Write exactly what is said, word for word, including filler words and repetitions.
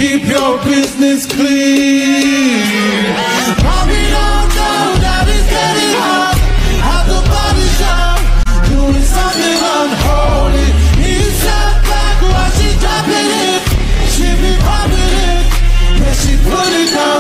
keep your business clean. Mommy don't know that it's getting hot at the body shop, doing something unholy. He's sat back while she dropping it. She be popping it, then she put it down.